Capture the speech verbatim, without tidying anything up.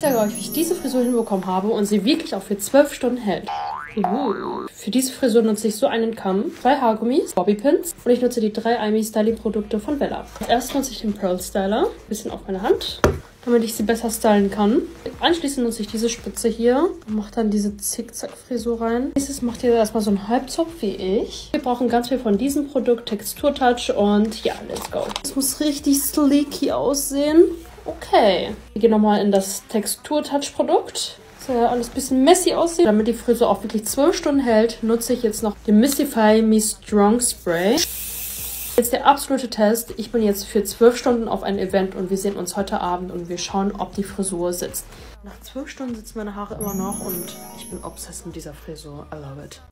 Ich sage euch, wie ich diese Frisur hinbekommen habe und sie wirklich auch für zwölf Stunden hält. Uh. Für diese Frisur nutze ich so einen Kamm, zwei Haargummis, Bobbypins und ich nutze die drei I M E Styling Produkte von Bella. Erst nutze ich den Pearl Styler, ein bisschen auf meine Hand, damit ich sie besser stylen kann. Anschließend nutze ich diese Spitze hier und mache dann diese Zickzack-Frisur rein. Nächstes macht ihr erstmal so einen Halbzopf wie ich. Wir brauchen ganz viel von diesem Produkt, Texturtouch und ja, let's go. Es muss richtig sleeky aussehen. Okay, wir gehen nochmal in das Texturtouch-Produkt. Soll ja alles ein bisschen messy aussehen. Damit die Frisur auch wirklich zwölf Stunden hält, nutze ich jetzt noch den Mistify Me Strong Spray. Jetzt der absolute Test. Ich bin jetzt für zwölf Stunden auf ein Event und wir sehen uns heute Abend und wir schauen, ob die Frisur sitzt. Nach zwölf Stunden sitzen meine Haare immer noch und ich bin obsessed mit dieser Frisur. I love it.